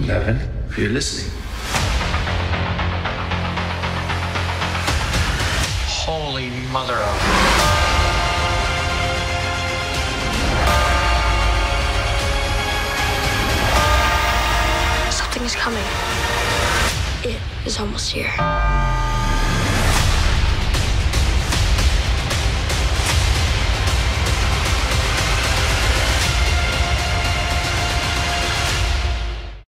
Levin, are you listening? Holy mother of... Something is coming. It is almost here.